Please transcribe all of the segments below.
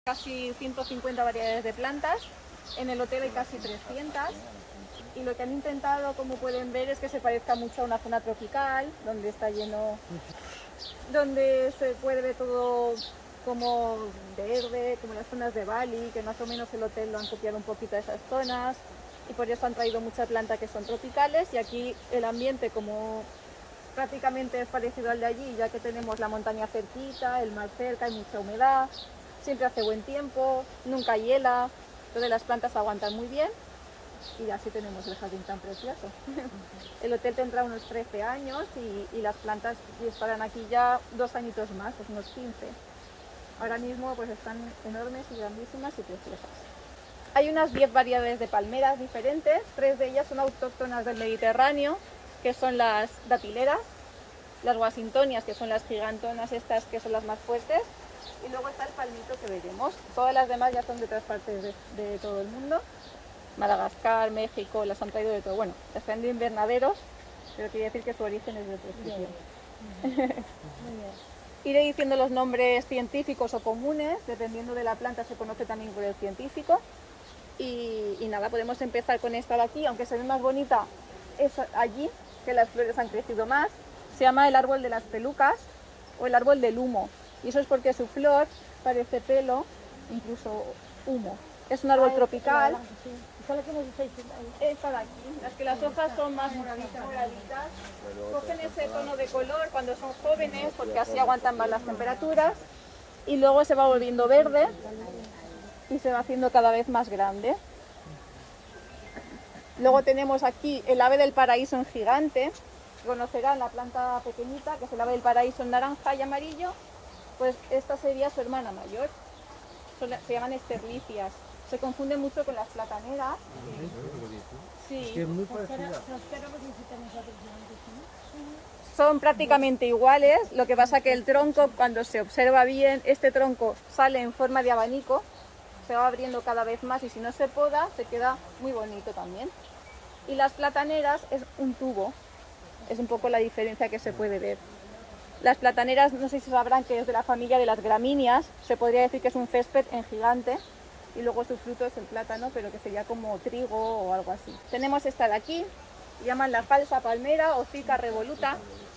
Casi 150 variedades de plantas, en el hotel hay casi 300 y lo que han intentado, como pueden ver, es que se parezca mucho a una zona tropical, donde está lleno, donde se puede ver todo como verde, como las zonas de Bali, que más o menos el hotel lo han copiado un poquito de esas zonas y por eso han traído muchas plantas que son tropicales y aquí el ambiente como prácticamente es parecido al de allí, ya que tenemos la montaña cerquita, el mar cerca, hay mucha humedad. Siempre hace buen tiempo, nunca hiela, entonces las plantas aguantan muy bien y así tenemos el jardín tan precioso. El hotel tendrá unos 13 años y las plantas estarán aquí ya 2 añitos más, pues unos 15. Ahora mismo pues están enormes y grandísimas y preciosas. Hay unas 10 variedades de palmeras diferentes, 3 de ellas son autóctonas del Mediterráneo, que son las datileras, las washingtonias, que son las gigantonas estas que son las más fuertes, y luego está el palmito que veremos. Todas las demás ya son de otras partes de todo el mundo. Madagascar, México, las han traído de todo. Bueno, están de invernaderos, pero quiere decir que su origen es de otro sitio. Iré diciendo los nombres científicos o comunes, dependiendo de la planta se conoce también por el científico. Y nada, podemos empezar con esta de aquí, aunque se ve más bonita, es allí, que las flores han crecido más. Se llama el árbol de las pelucas o el árbol del humo. Y eso es porque su flor parece pelo, incluso humo. Es un árbol tropical. Esta de aquí, las que las hojas son más moraditas. Cogen ese tono de color cuando son jóvenes, porque así aguantan más las temperaturas. Y luego se va volviendo verde y se va haciendo cada vez más grande. Luego tenemos aquí el ave del paraíso en gigante. Conocerán la planta pequeñita, que es el ave del paraíso en naranja y amarillo. Pues esta sería su hermana mayor, se llaman esterlicias, se confunden mucho con las plataneras. Sí. Es que es muy parecida. Son prácticamente iguales, lo que pasa que el tronco, cuando se observa bien, este tronco sale en forma de abanico, se va abriendo cada vez más y si no se poda, se queda muy bonito también. Y las plataneras es un tubo, es un poco la diferencia que se puede ver. Las plataneras, no sé si sabrán que es de la familia de las gramíneas, se podría decir que es un césped en gigante y luego su fruto es el plátano, pero que sería como trigo o algo así. Tenemos esta de aquí, llaman la falsa palmera o Fica revoluta.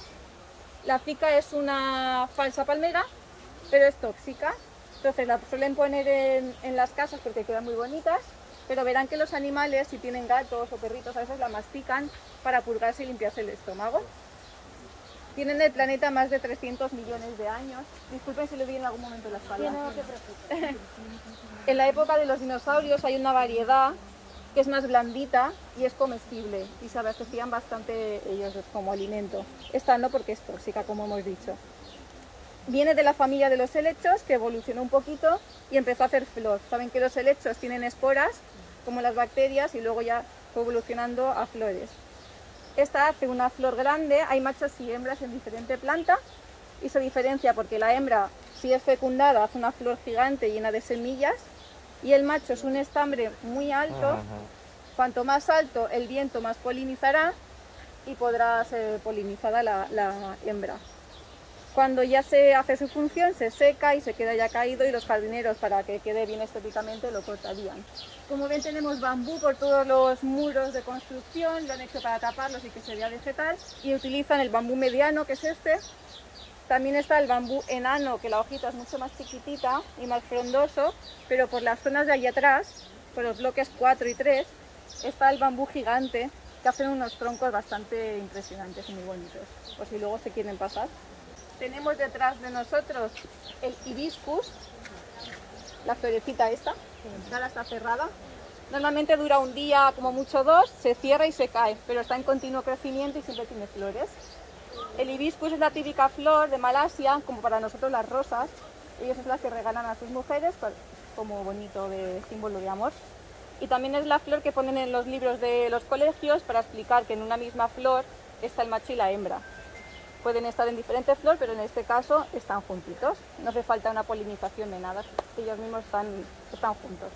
La fica es una falsa palmera, pero es tóxica, entonces la suelen poner en las casas porque quedan muy bonitas, pero verán que los animales, si tienen gatos o perritos, a veces la mastican para purgarse y limpiarse el estómago. Tienen en el planeta más de 300 millones de años. Disculpen si le di en algún momento la espalda. Sí, no te preocupes. En la época de los dinosaurios hay una variedad que es más blandita y es comestible y se abastecían bastante ellos como alimento. Esta no, porque es tóxica, como hemos dicho. Viene de la familia de los helechos, que evolucionó un poquito y empezó a hacer flor. Saben que los helechos tienen esporas, como las bacterias, y luego ya fue evolucionando a flores. Esta hace una flor grande, hay machos y hembras en diferente planta y se diferencia porque la hembra, si es fecundada, hace una flor gigante llena de semillas y el macho es un estambre muy alto. Cuanto más alto el viento, más polinizará y podrá ser polinizada la hembra. Cuando ya se hace su función, se seca y se queda ya caído y los jardineros, para que quede bien estéticamente, lo cortarían. Como ven, tenemos bambú por todos los muros de construcción, lo han hecho para taparlos y que se vea vegetal, y utilizan el bambú mediano, que es este. También está el bambú enano, que la hojita es mucho más chiquitita y más frondoso, pero por las zonas de allí atrás, por los bloques 4 y 3, está el bambú gigante, que hacen unos troncos bastante impresionantes y muy bonitos, por si luego se quieren pasar. Tenemos detrás de nosotros el hibiscus, la florecita esta, ahora está cerrada. Normalmente dura un día, como mucho 2, se cierra y se cae, pero está en continuo crecimiento y siempre tiene flores. El hibiscus es la típica flor de Malasia, como para nosotros las rosas. Ellos es la que regalan a sus mujeres como bonito de símbolo de amor. Y también es la flor que ponen en los libros de los colegios para explicar que en una misma flor está el macho y la hembra. Pueden estar en diferente flor, pero en este caso están juntitos. No hace falta una polinización de nada, ellos mismos están juntos.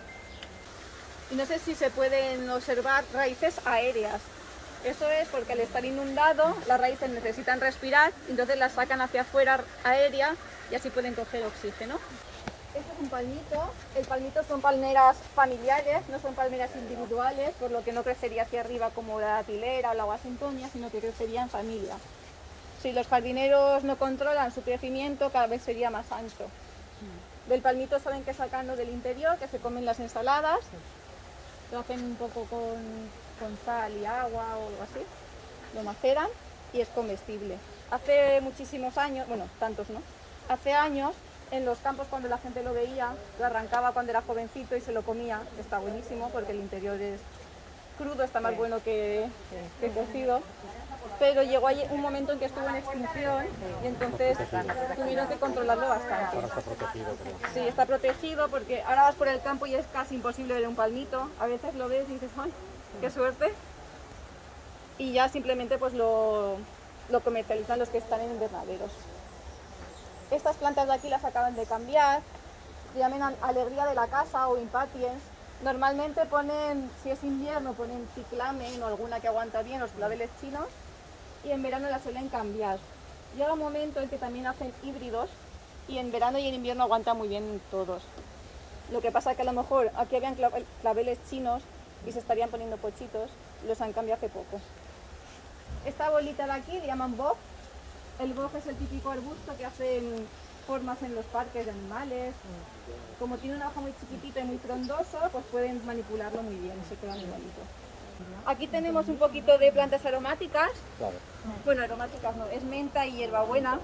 Y no sé si se pueden observar raíces aéreas. Eso es porque al estar inundado, las raíces necesitan respirar, entonces las sacan hacia afuera aérea y así pueden coger oxígeno. Este es un palmito. El palmito son palmeras familiares, no son palmeras individuales, por lo que no crecería hacia arriba como la datilera o la guasintonia, sino que crecería en familia. Si los jardineros no controlan su crecimiento, cada vez sería más ancho. Del palmito saben que sacarlo del interior, que se comen las ensaladas, lo hacen un poco con sal y agua o algo así, lo maceran y es comestible. Hace muchísimos años, bueno, tantos no, hace años en los campos cuando la gente lo veía, lo arrancaba cuando era jovencito y se lo comía, está buenísimo porque el interior es crudo, está más bueno que cocido. Pero llegó un momento en que estuvo en extinción y entonces tuvieron que controlarlo bastante. Ahora está protegido, creo. Sí, está protegido porque ahora vas por el campo y es casi imposible ver un palmito. A veces lo ves y dices, ¡ay, qué suerte! Y ya simplemente pues lo comercializan los que están en invernaderos. Estas plantas de aquí las acaban de cambiar, se llaman alegría de la casa o impatiens. Normalmente ponen, si es invierno, ponen ciclamen o alguna que aguanta bien, los claveles chinos, y en verano la suelen cambiar. Llega un momento en que también hacen híbridos y en verano y en invierno aguantan muy bien todos. Lo que pasa es que a lo mejor aquí habían claveles chinos y se estarían poniendo pochitos, los han cambiado hace poco. Esta bolita de aquí le llaman boj. El boj es el típico arbusto que hacen formas en los parques de animales. Como tiene una hoja muy chiquitita y muy frondoso, pues pueden manipularlo muy bien, se queda muy bonito. Aquí tenemos un poquito de plantas aromáticas. Claro. Bueno, aromáticas no, es menta y hierbabuena.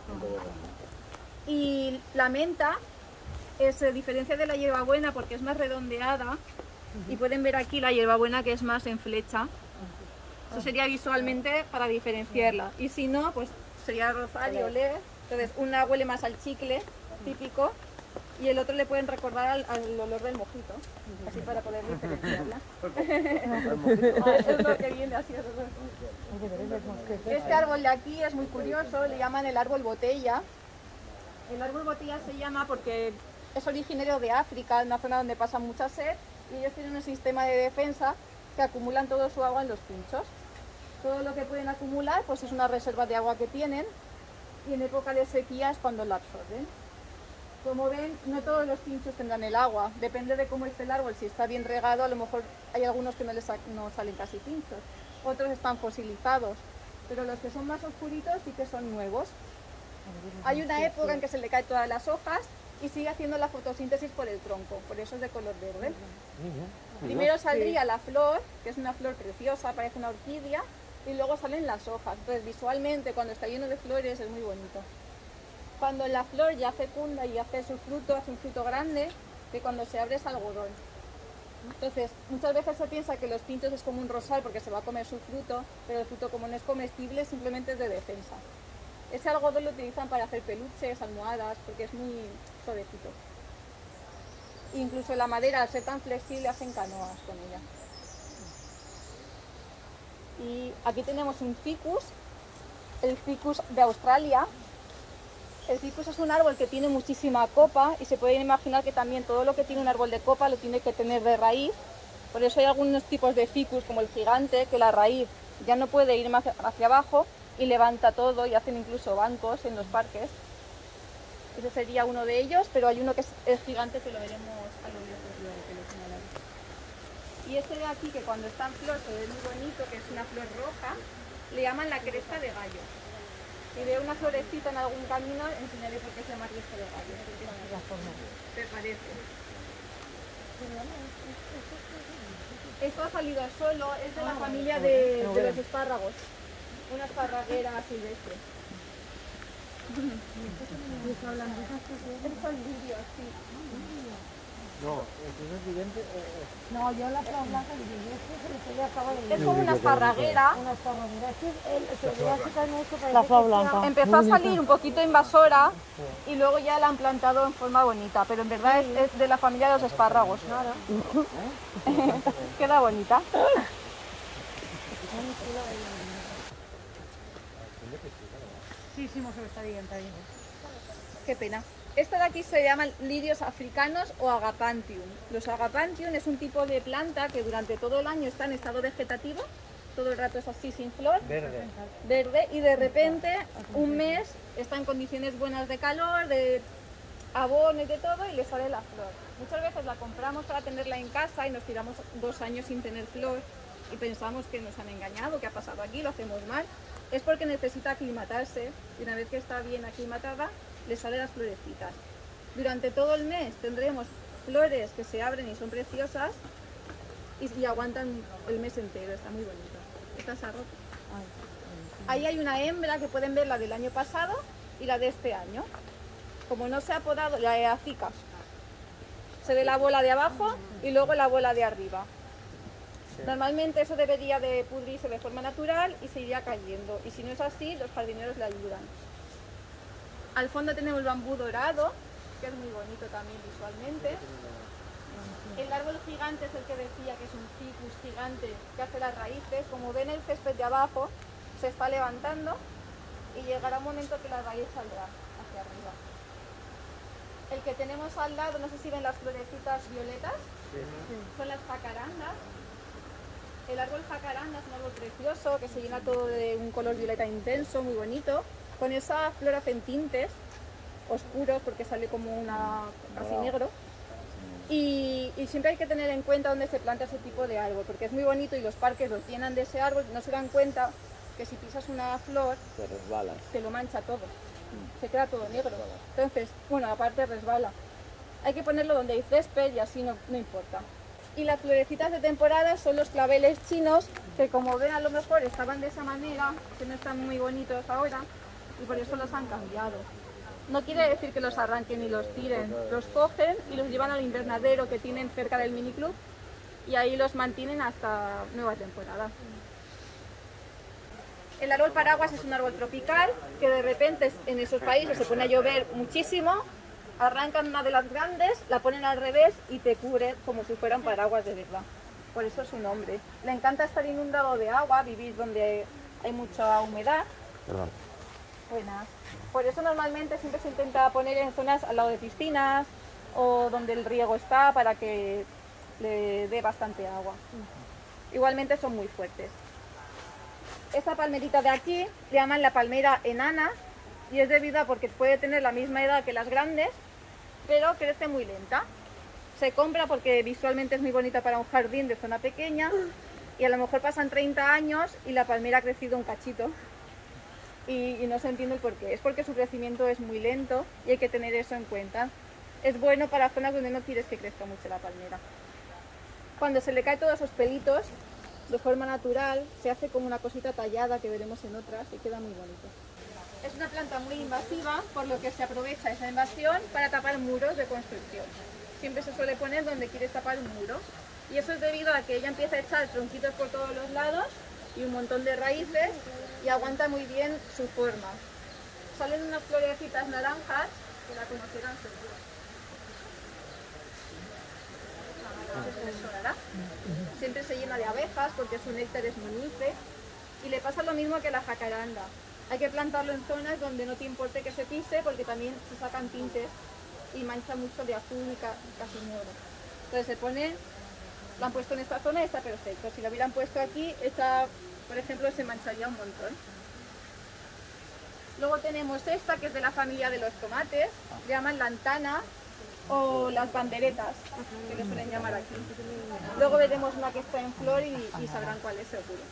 Y la menta se diferencia de la hierbabuena porque es más redondeada. Y pueden ver aquí la hierbabuena que es más en flecha. Eso sería visualmente para diferenciarla. Y si no, pues sería rozar y oler. Entonces, una huele más al chicle típico y el otro le pueden recordar al olor del mojito, así para poder diferenciarla. Es lo que viene así. Este árbol de aquí es muy curioso, le llaman el árbol botella. El árbol botella se llama porque es originario de África, una zona donde pasa mucha sed, y ellos tienen un sistema de defensa que acumulan todo su agua en los pinchos. Todo lo que pueden acumular pues es una reserva de agua que tienen, y en época de sequía es cuando la absorben. Como ven, no todos los pinchos tendrán el agua, depende de cómo esté el árbol. Si está bien regado, a lo mejor hay algunos que no salen casi pinchos, otros están fosilizados, pero los que son más oscuritos sí que son nuevos. Hay una época en que se le caen todas las hojas y sigue haciendo la fotosíntesis por el tronco, por eso es de color verde. Primero saldría la flor, que es una flor preciosa, parece una orquídea, y luego salen las hojas. Entonces visualmente cuando está lleno de flores es muy bonito. Cuando la flor ya fecunda y hace su fruto, hace un fruto grande, que cuando se abre es algodón. Entonces muchas veces se piensa que los pinchos es como un rosal porque se va a comer su fruto, pero el fruto como no es comestible simplemente es de defensa. Ese algodón lo utilizan para hacer peluches, almohadas, porque es muy suavecito. Incluso la madera, al ser tan flexible, hacen canoas con ella. Y aquí tenemos un ficus, el ficus de Australia. El ficus es un árbol que tiene muchísima copa y se pueden imaginar que también todo lo que tiene un árbol de copa lo tiene que tener de raíz. Por eso hay algunos tipos de ficus, como el gigante, que la raíz ya no puede ir más hacia abajo y levanta todo y hacen incluso bancos en los parques. Ese sería uno de ellos, pero hay uno que es gigante que lo veremos a lo lejos luego, que lo señalaré. Y este de aquí, que cuando está en flor se ve muy bonito, que es una flor roja, le llaman la cresta de gallo. Si veo una florecita en algún camino, enseñaré por qué se llama cresta de gallo. ¿Te parece? Esto ha salido solo, es de la familia de los espárragos. Una esparraguera silvestre. Son lirios, sí. No, eso es evidente. No, yo la flor blanca y yo acabo de... Es como una esparraguera. Una esparraguera. Es La flor blanca. Empezó a salir un poquito invasora y luego ya la han plantado en forma bonita, pero en verdad es de la familia de los espárragos. Claro. Queda bonita. Sí, sí, está bien, está bien. Qué pena. Esta de aquí se llaman lirios africanos o agapantium. Los agapantium es un tipo de planta que durante todo el año está en estado vegetativo, todo el rato es así sin flor, Verde. y de repente un mes está en condiciones buenas de calor, de abono y de todo y le sale la flor. Muchas veces la compramos para tenerla en casa y nos tiramos 2 años sin tener flor y pensamos que nos han engañado, que ha pasado aquí, lo hacemos mal. Es porque necesita aclimatarse y una vez que está bien aclimatada le salen las florecitas. Durante todo el mes tendremos flores que se abren y son preciosas y aguantan el mes entero, está muy bonito. Esta es arroz. Ahí hay una hembra que pueden ver, la del año pasado y la de este año. Como no se ha podado, la eacica, se ve la bola de abajo y luego la bola de arriba. Normalmente eso debería de pudrirse de forma natural y se iría cayendo. Y si no es así, los jardineros le ayudan. Al fondo tenemos el bambú dorado, que es muy bonito también visualmente. El árbol gigante es el que decía que es un ficus gigante que hace las raíces. Como ven, el césped de abajo se está levantando y llegará un momento que la raíz saldrá hacia arriba. El que tenemos al lado, no sé si ven las florecitas violetas, son las jacarandas. El árbol jacaranda es un árbol precioso que se llena todo de un color violeta intenso, muy bonito. Con esa flor hacen tintes oscuros porque sale como una casi negro. Y siempre hay que tener en cuenta dónde se planta ese tipo de árbol, porque es muy bonito y los parques los llenan de ese árbol, no se dan cuenta que si pisas una flor, te lo mancha todo, se queda todo negro. Entonces, bueno, aparte resbala. Hay que ponerlo donde hay césped y así no importa. Y las florecitas de temporada son los claveles chinos, que como ven a lo mejor estaban de esa manera, que no están muy bonitos ahora, y por eso los han cambiado. No quiere decir que los arranquen y los tiren, los cogen y los llevan al invernadero que tienen cerca del miniclub y ahí los mantienen hasta nueva temporada. El árbol paraguas es un árbol tropical que de repente en esos países se pone a llover muchísimo, arrancan una de las grandes, la ponen al revés y te cubre como si fueran paraguas de verdad. Por eso es su nombre. Le encanta estar inundado de agua, vivir donde hay mucha humedad. Perdón. Buenas. Por eso normalmente siempre se intenta poner en zonas al lado de piscinas o donde el riego está para que le dé bastante agua. Igualmente son muy fuertes. Esta palmerita de aquí le llaman la palmera enana y es debido a porque puede tener la misma edad que las grandes, pero crece muy lenta. Se compra porque visualmente es muy bonita para un jardín de zona pequeña y a lo mejor pasan 30 años y la palmera ha crecido un cachito. Y no se entiende el porqué. Es porque su crecimiento es muy lento y hay que tener eso en cuenta. Es bueno para zonas donde no quieres que crezca mucho la palmera. Cuando se le caen todos esos pelitos, de forma natural, se hace como una cosita tallada que veremos en otras y queda muy bonito. Es una planta muy invasiva, por lo que se aprovecha esa invasión para tapar muros de construcción. Siempre se suele poner donde quieres tapar un muro. Y eso es debido a que ella empieza a echar tronquitos por todos los lados y un montón de raíces y aguanta muy bien su forma. Salen unas florecitas naranjas que la conocerán seguro. Siempre se llena de abejas porque su néctar es muy dulce y le pasa lo mismo que la jacaranda. Hay que plantarlo en zonas donde no te importe que se pise porque también se sacan tintes y mancha mucho de azul y casi negro. Entonces se pone, lo han puesto en esta zona y está perfecto. Si lo hubieran puesto aquí, esta, por ejemplo, se mancharía un montón. Luego tenemos esta que es de la familia de los tomates, le llaman lantana o las banderetas, que le suelen llamar aquí. Luego veremos una que está en flor y sabrán cuál es seguro.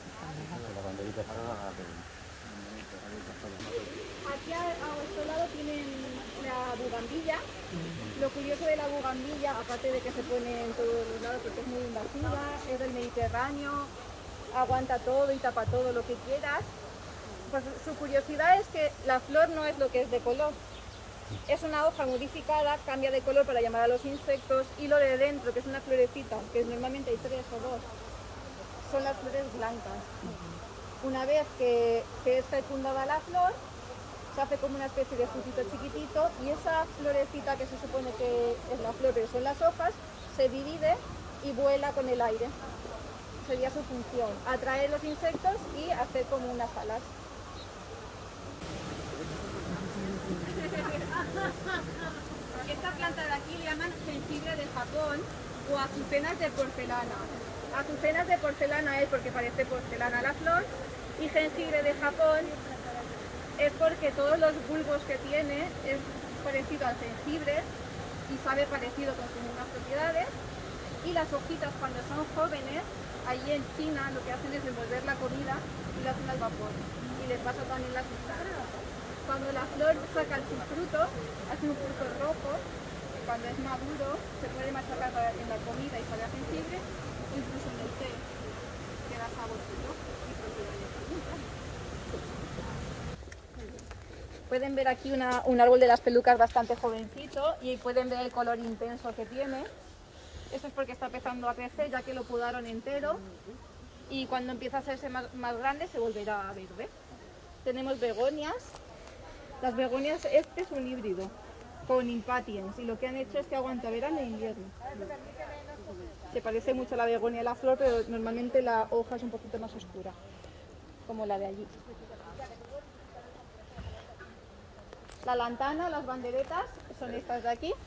Aquí a vuestro lado tienen la bugambilla. Lo curioso de la bugambilla, aparte de que se pone en todos los lados porque es muy invasiva, es del Mediterráneo, aguanta todo y tapa todo lo que quieras. Pues su curiosidad es que la flor no es lo que es de color. Es una hoja modificada, cambia de color para llamar a los insectos y lo de dentro, que es una florecita, que normalmente hay 3 o 2, son las flores blancas. Una vez que está fecundada la flor, se hace como una especie de frutito chiquitito y esa florecita que se supone que es la flor, pero son las hojas, se divide y vuela con el aire. Sería su función, atraer los insectos y hacer como unas alas. Esta planta de aquí le llaman jengibre de Japón o azucenas de porcelana. Azucenas de porcelana es porque parece porcelana la flor y jengibre de Japón es porque todos los bulbos que tiene es parecido al jengibre y sabe parecido con sus mismas propiedades. Y las hojitas cuando son jóvenes, allí en China lo que hacen es envolver la comida y lo hacen al vapor. Y les pasa también la sustancia. Cuando la flor saca su fruto, hace un fruto rojo, que cuando es maduro se puede machacar en la comida y sabe a jengibre, incluso en el té, que da saborcito y propiedades distintas. Pueden ver aquí un árbol de las pelucas bastante jovencito y pueden ver el color intenso que tiene. Eso es porque está empezando a crecer, ya que lo podaron entero, y cuando empieza a hacerse más grande se volverá verde. Tenemos begonias. Las begonias, este es un híbrido con impatiens, y lo que han hecho es que aguanta verano e invierno. Se parece mucho a la begonia de la flor, pero normalmente la hoja es un poquito más oscura, como la de allí. La lantana, las banderetas, son estas de aquí.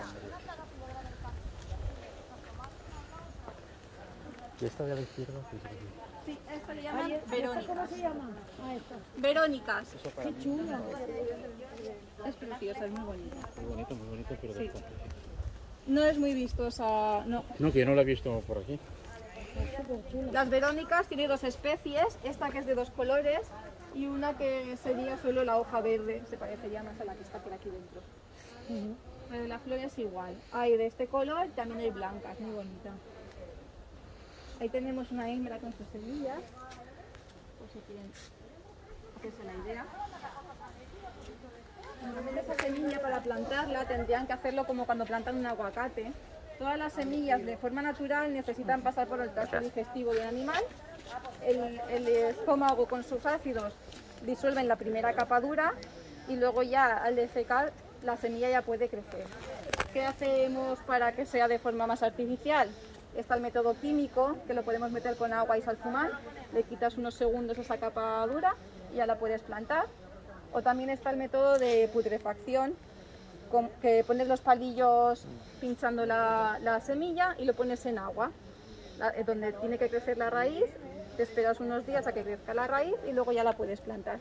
¿Y esta de la izquierda? Sí, esto le llaman verónicas. ¿Cómo se llama? Ah, esta. Verónicas. Qué chula. Es preciosa, es muy bonita. Muy bonito, pero Sí. bastante. No es muy vistosa, no. No, que yo no la he visto por aquí. Las verónicas tienen dos especies, esta que es de dos colores y una que sería solo la hoja verde, se parecería más a la que está por aquí dentro. Pero la flor es igual. Hay de este color, también hay blancas, muy bonita. Ahí tenemos una hembra con sus semillas, por si quieren hacerse la idea. Normalmente esa semilla para plantarla tendrían que hacerlo como cuando plantan un aguacate. Todas las semillas de forma natural necesitan pasar por el tracto digestivo de un animal. El estómago con sus ácidos disuelven la primera capa dura y luego ya al defecar la semilla ya puede crecer. ¿Qué hacemos para que sea de forma más artificial? Está el método químico, que lo podemos meter con agua y salfumán, le quitas unos segundos esa capa dura y ya la puedes plantar. O también está el método de putrefacción, que pones los palillos pinchando la semilla y lo pones en agua, donde tiene que crecer la raíz, te esperas unos días a que crezca la raíz y luego ya la puedes plantar.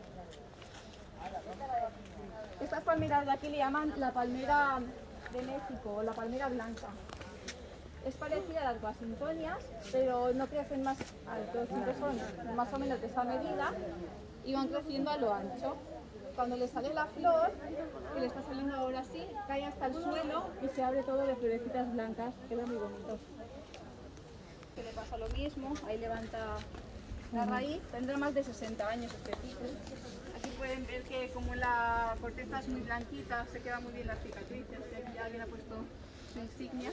Estas palmeras de aquí le llaman la palmera de México o la palmera blanca. Es parecida a las washingtonias, pero no crecen más altos, siempre son más o menos de esa medida y van creciendo a lo ancho. Cuando le sale la flor, que le está saliendo ahora así, cae hasta el suelo y se abre todo de florecitas blancas, queda muy bonito. Que le pasa lo mismo, ahí levanta la raíz, tendrá más de 60 años este tipo. Aquí pueden ver que como la corteza es muy blanquita, se quedan muy bien las cicatrices, que aquí ya alguien ha puesto su insignia.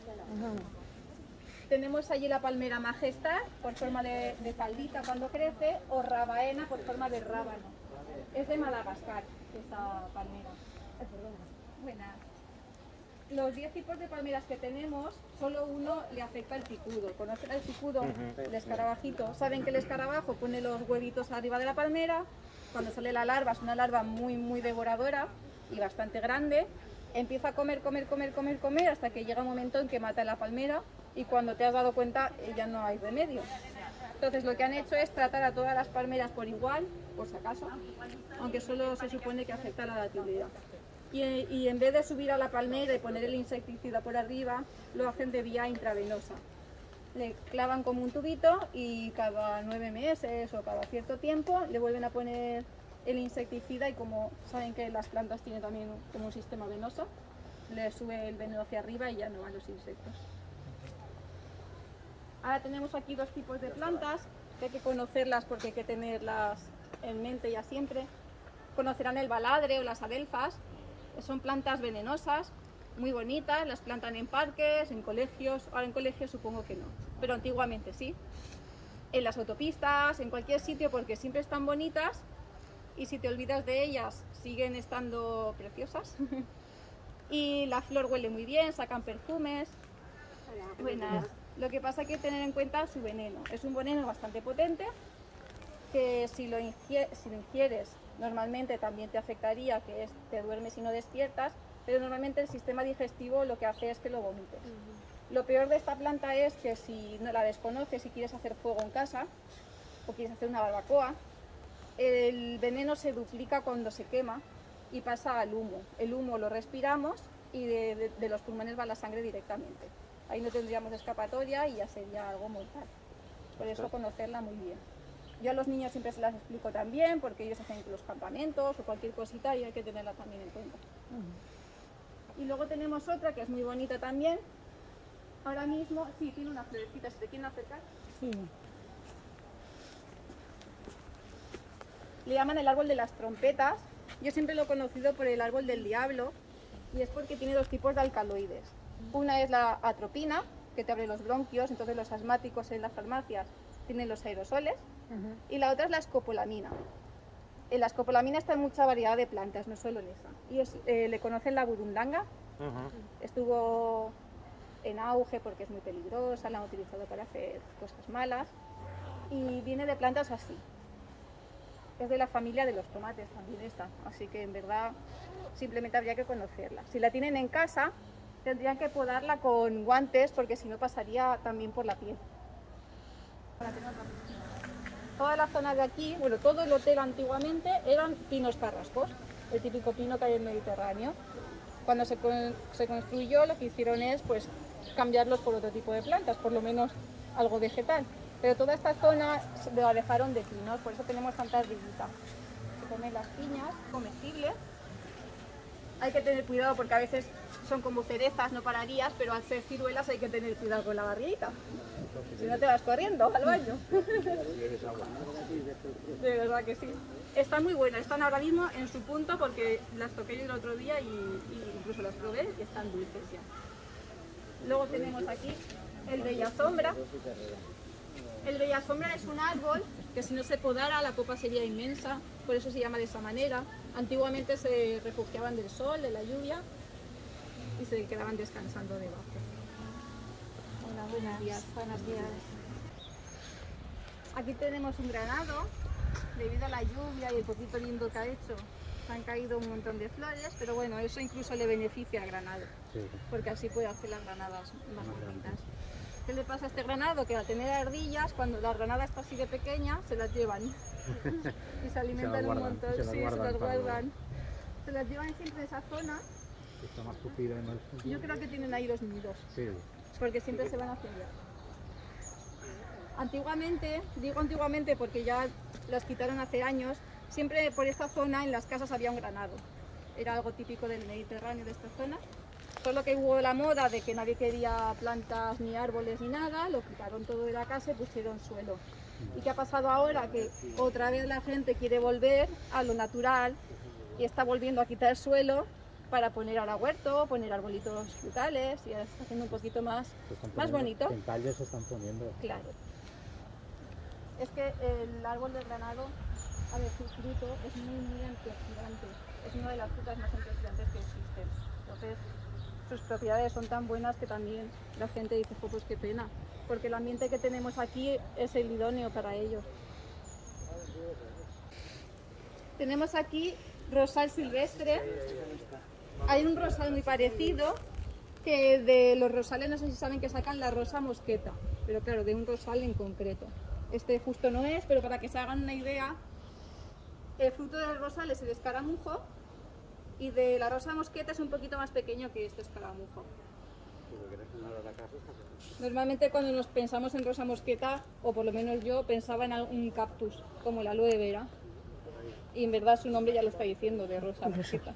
Tenemos allí la palmera Majestad por forma de faldita cuando crece, o Rabaena por forma de rábano. Es de Madagascar esta palmera. Buenas. Los 10 tipos de palmeras que tenemos, solo uno le afecta el picudo. ¿Conocen el picudo? El escarabajito. Saben que el escarabajo pone los huevitos arriba de la palmera. Cuando sale la larva, es una larva muy devoradora y bastante grande. Empieza a comer hasta que llega un momento en que mata la palmera y cuando te has dado cuenta ya no hay remedio. Entonces lo que han hecho es tratar a todas las palmeras por igual, por si acaso, aunque solo se supone que afecta la datividad. Y en vez de subir a la palmera y poner el insecticida por arriba, lo hacen de vía intravenosa. Le clavan como un tubito y cada 9 meses o cada cierto tiempo le vuelven a poner el insecticida y como saben que las plantas tienen también como un sistema venoso, le sube el veneno hacia arriba y ya no van los insectos. Ahora tenemos aquí dos tipos de plantas, que hay que conocerlas porque hay que tenerlas en mente ya siempre. Conocerán el baladre o las adelfas, son plantas venenosas, muy bonitas, las plantan en parques, en colegios, ahora en colegios supongo que no, pero antiguamente sí. En las autopistas, en cualquier sitio porque siempre están bonitas y si te olvidas de ellas siguen estando preciosas. Y la flor huele muy bien, sacan perfumes. Buenas. Lo que pasa es que hay que tener en cuenta su veneno. Es un veneno bastante potente que si lo ingieres normalmente también te afectaría, que es te duermes y no despiertas, pero normalmente el sistema digestivo lo que hace es que lo vomites. Lo peor de esta planta es que si no la desconoces y quieres hacer fuego en casa o quieres hacer una barbacoa, el veneno se duplica cuando se quema y pasa al humo. El humo lo respiramos y de los pulmones va la sangre directamente. Ahí no tendríamos escapatoria y ya sería algo mortal. Por eso conocerla muy bien. Yo a los niños siempre se las explico también, porque ellos hacen los campamentos o cualquier cosita y hay que tenerla también en cuenta. Y luego tenemos otra que es muy bonita también. Ahora mismo, sí, tiene una florecita, si te quieren acercar. Sí. Le llaman el árbol de las trompetas. Yo siempre lo he conocido por el árbol del diablo y es porque tiene dos tipos de alcaloides. Una es la atropina, que te abre los bronquios, entonces los asmáticos en las farmacias tienen los aerosoles, y la otra es la escopolamina. La escopolamina está en mucha variedad de plantas, no solo en esa. Y le conocen la burundanga. Estuvo en auge porque es muy peligrosa, la han utilizado para hacer cosas malas y viene de plantas así. Es de la familia de los tomates también esta, así que en verdad simplemente habría que conocerla. Si la tienen en casa, tendrían que podarla con guantes porque si no pasaría también por la piel. Toda la zona de aquí, bueno, todo el hotel antiguamente eran pinos carrascos, el típico pino que hay en el Mediterráneo. Cuando se construyó, lo que hicieron es pues cambiarlos por otro tipo de plantas, por lo menos algo vegetal. Pero toda esta zona la dejaron de pinos, por eso tenemos tanta ardillita. Se comen las piñas comestibles. Hay que tener cuidado porque a veces son como cerezas, no pararías, pero al ser ciruelas hay que tener cuidado con la barriguita. Si no te vas corriendo al baño. De verdad que sí. Están muy buenas, están ahora mismo en su punto porque las toqué yo el otro día y incluso las probé y están dulces ya. Luego tenemos aquí el bellasombra. El bellasombra es un árbol que si no se podara la copa sería inmensa, por eso se llama de esa manera. Antiguamente se refugiaban del sol, de la lluvia y se quedaban descansando debajo. Hola, buenos días. Aquí tenemos un granado, debido a la lluvia y el poquito lindo que ha hecho, se han caído un montón de flores, pero bueno, eso incluso le beneficia al granado, porque así puede hacer las granadas más bonitas. ¿Qué le pasa a este granado? Que al tener ardillas, cuando la granada está así de pequeña, se las llevan y se alimentan un montón, sí, se las guardan. Se las llevan siempre en esa zona. Está más tupida, ¿no? Yo creo que tienen ahí los nidos, Sí. porque siempre se van hacia allá. Antiguamente, digo antiguamente porque ya las quitaron hace años, siempre por esta zona en las casas había un granado. Era algo típico del Mediterráneo, de esta zona. Solo que hubo la moda de que nadie quería plantas ni árboles ni nada, lo quitaron todo de la casa y pusieron suelo. ¿Y qué ha pasado ahora? Que otra vez la gente quiere volver a lo natural y está volviendo a quitar suelo para poner ahora huerto, poner arbolitos frutales y ahora está haciendo un poquito más bonito. En tallos se están poniendo. Claro. Es que el árbol del granado, a ver, su fruto es muy antioxidante. Es una de las frutas más antioxidantes que existen. Entonces, sus propiedades son tan buenas que también la gente dice, pues qué pena, porque el ambiente que tenemos aquí es el idóneo para ello. Tenemos aquí rosal silvestre. Hay un rosal muy parecido, que de los rosales no sé si saben que sacan la rosa mosqueta, pero claro, de un rosal en concreto. Este justo no es, pero para que se hagan una idea, el fruto del rosal es el escaramujo y de la rosa mosqueta es un poquito más pequeño que este escaramujo. Normalmente cuando nos pensamos en rosa mosqueta, o por lo menos yo, pensaba en un cactus, como la aloe vera. Y en verdad su nombre ya lo está diciendo, de rosa mosqueta.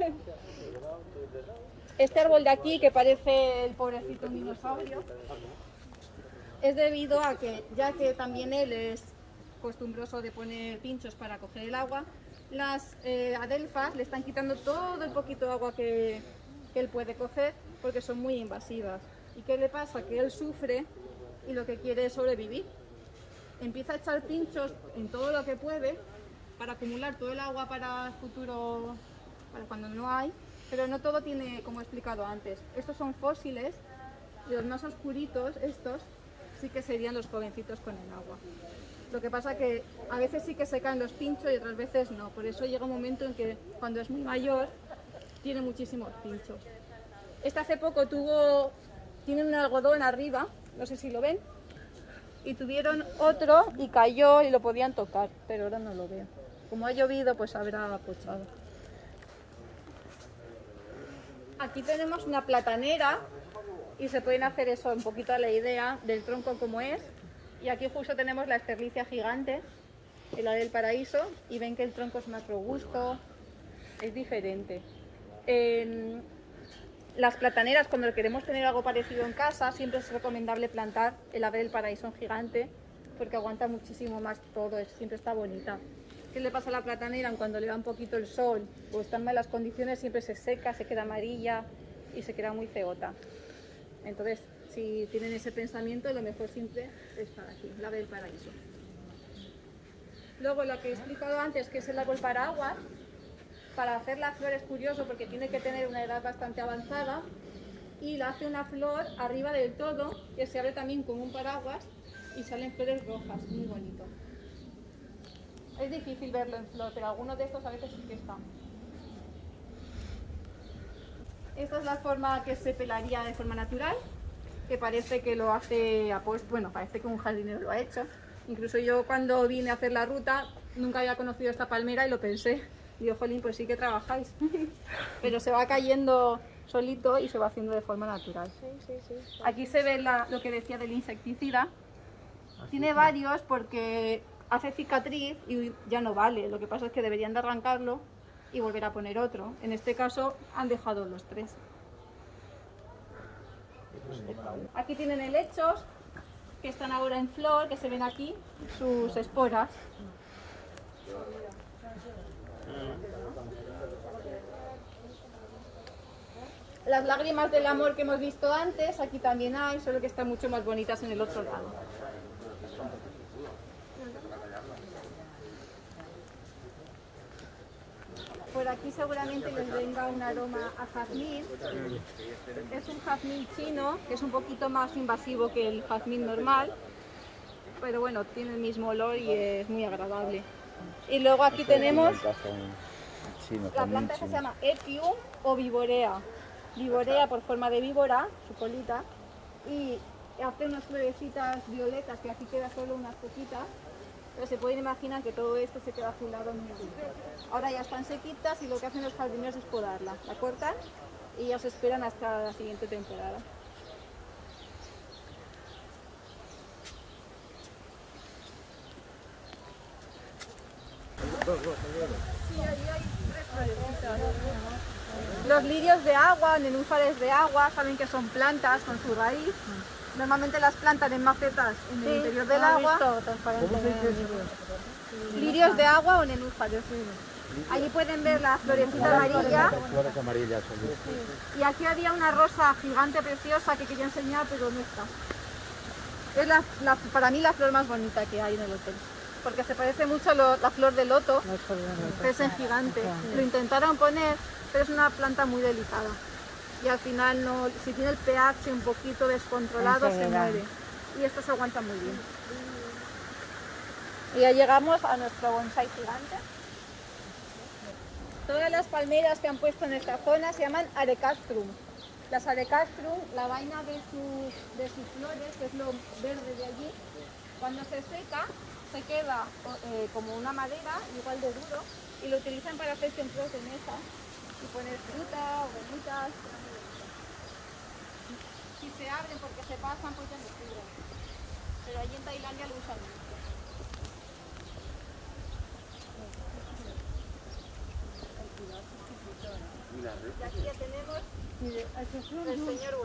Este árbol de aquí, que parece el pobrecito un dinosaurio, es debido a que, ya que también él es costumbroso de poner pinchos para coger el agua, las adelfas le están quitando todo el poquito de agua que él puede coger porque son muy invasivas. ¿Y qué le pasa? Que él sufre y lo que quiere es sobrevivir. Empieza a echar pinchos en todo lo que puede para acumular todo el agua para el futuro, para cuando no hay, pero no todo tiene, como he explicado antes. Estos son fósiles y los más oscuritos, estos, sí que serían los jovencitos con el agua. Lo que pasa que a veces sí que se caen los pinchos y otras veces no. Por eso llega un momento en que cuando es muy mayor tiene muchísimos pinchos. Este hace poco tiene un algodón arriba, no sé si lo ven, y tuvieron otro y cayó y lo podían tocar, pero ahora no lo veo. Como ha llovido, pues habrá apochado. Aquí tenemos una platanera y se pueden hacer eso un poquito a la idea del tronco como es. Y aquí justo tenemos la esterlicia gigante, la del paraíso, y ven que el tronco es más robusto, es diferente. Las plataneras, cuando queremos tener algo parecido en casa, siempre es recomendable plantar el ave del paraíso en gigante, porque aguanta muchísimo más todo, siempre está bonita. ¿Qué le pasa a la platanera? Cuando le da un poquito el sol o está en malas condiciones, siempre se seca, se queda amarilla y se queda muy feota. Entonces, si tienen ese pensamiento, lo mejor siempre es para aquí, la ave del paraíso. Luego, lo que he explicado antes, que es el árbol paraguas, para hacer la flor es curioso porque tiene que tener una edad bastante avanzada y la hace una flor arriba del todo, que se abre también como un paraguas y salen flores rojas, muy bonito. Es difícil verlo en flor, pero algunos de estos a veces sí que están. Esta es la forma que se pelaría de forma natural, que parece que lo hace aposta, bueno, parece que un jardinero lo ha hecho. Incluso yo cuando vine a hacer la ruta nunca había conocido esta palmera y lo pensé. Digo, jolín, pues sí que trabajáis. Pero se va cayendo solito y se va haciendo de forma natural. Aquí se ve lo que decía del insecticida. Tiene varios porque hace cicatriz y ya no vale. Lo que pasa es que deberían de arrancarlo y volver a poner otro. En este caso han dejado los 3. Aquí tienen helechos que están ahora en flor, que se ven aquí, sus esporas. Las lágrimas del amor que hemos visto antes, aquí también hay, solo que están mucho más bonitas en el otro lado. Por aquí seguramente les venga un aroma a jazmín. Es un jazmín chino, que es un poquito más invasivo que el jazmín normal, pero bueno, tiene el mismo olor y es muy agradable. Y luego aquí tenemos la planta que se llama Epium o Viborea. Viborea por forma de víbora, su colita, y hace unas florecitas violetas que aquí queda solo unas poquitas. Pero se pueden imaginar que todo esto se queda azulado muy bien. Ahora ya están sequitas y lo que hacen los jardineros es podarla. La cortan y ya se esperan hasta la siguiente temporada. Sí, ahí hay 3 florecitas. Los lirios de agua, nenúfares de agua, saben que son plantas con su raíz. Normalmente las plantan en macetas en el interior del agua. Lirios de agua o nenúfares. Allí pueden ver la florecita amarilla. Flores amarillas. Y aquí había una rosa gigante preciosa que quería enseñar, pero no está. Es para mí la flor más bonita que hay en el hotel. Porque se parece mucho a la flor de loto, que es en gigante. Lo intentaron poner, pero es una planta muy delicada. Y al final, no, si tiene el pH un poquito descontrolado, se muere. Y esto se aguanta muy bien. Y ya llegamos a nuestro bonsái gigante. Todas las palmeras que han puesto en esta zona se llaman arecastrum. Las arecastrum, la vaina de sus flores, que es lo verde de allí, cuando se seca, se queda como una madera, igual de duro, y lo utilizan para hacer centros de mesa y poner fruta o gomitas. Si se abren porque se pasan, pues ya no sirven. Pero allí en Tailandia lo usan mucho. Y aquí ya tenemos el señor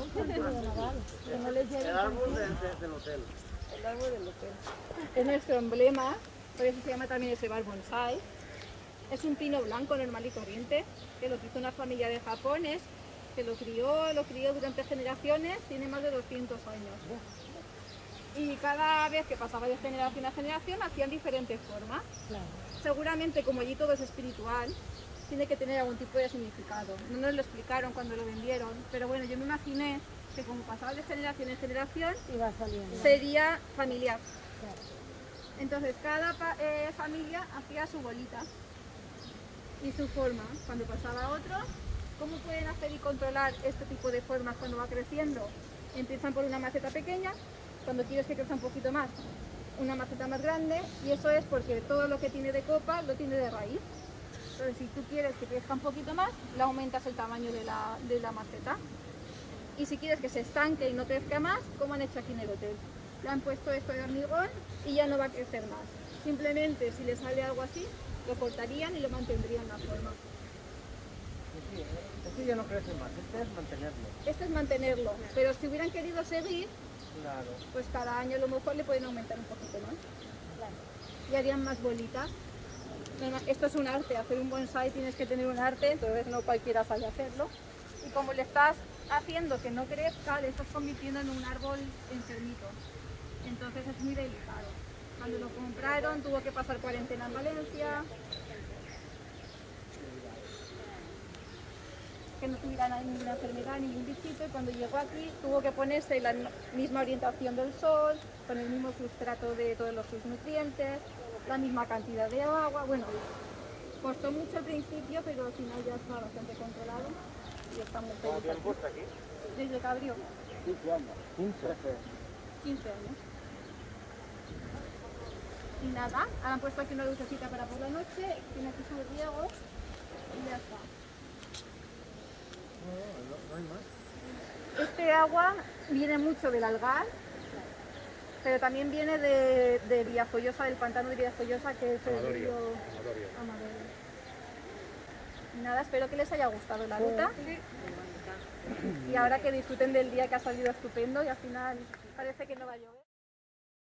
El árbol del hotel. El árbol del hotel. Es nuestro emblema, por eso se llama también ese bar bonsái. Es un pino blanco normal y corriente, que lo hizo una familia de japoneses, que lo crió durante generaciones, tiene más de 200 años. Y cada vez que pasaba de generación a generación hacían diferentes formas. Seguramente, como allí todo es espiritual, tiene que tener algún tipo de significado. No nos lo explicaron cuando lo vendieron, pero bueno, yo me imaginé que como pasaba de generación en generación, sería familiar. Entonces cada familia hacía su bolita y su forma. Cuando pasaba otro, ¿cómo pueden hacer y controlar este tipo de formas cuando va creciendo? Empiezan por una maceta pequeña, cuando quieres que crezca un poquito más, una maceta más grande, y eso es porque todo lo que tiene de copa lo tiene de raíz. Entonces, si tú quieres que crezca un poquito más, le aumentas el tamaño de la maceta. Y si quieres que se estanque y no crezca más, como han hecho aquí en el hotel. Le han puesto esto de hormigón y ya no va a crecer más. Simplemente, si le sale algo así, lo cortarían y lo mantendrían la forma. Este ya no crece más, este es mantenerlo. Esto es mantenerlo, pero si hubieran querido seguir, Claro. pues cada año a lo mejor le pueden aumentar un poquito más. Y harían más bolitas. Esto es un arte, hacer un bonsai tienes que tener un arte, entonces no cualquiera sabe hacerlo. Y como le estás haciendo que no crezca, le estás convirtiendo en un árbol enfermito. Entonces es muy delicado. Cuando lo compraron tuvo que pasar cuarentena en Valencia, que no tuviera ninguna enfermedad, ningún bichito, y cuando llegó aquí tuvo que ponerse la misma orientación del sol, con el mismo sustrato de todos sus nutrientes, la misma cantidad de agua. Bueno, costó mucho al principio, pero al final ya está bastante controlado y está muy feliz. ¿Cuánto tiempo está aquí? Desde que abrió, 15 años. 15 años. Y nada, han puesto aquí una lucecita para por la noche, tiene aquí su riego y ya está. No hay más. Este agua viene mucho del Algar, pero también viene de Villafollosa, del pantano de Villafollosa, que es el río Amadoria. Y nada, espero que les haya gustado la ruta. Y ahora que disfruten del día, que ha salido estupendo y al final parece que no va a llover.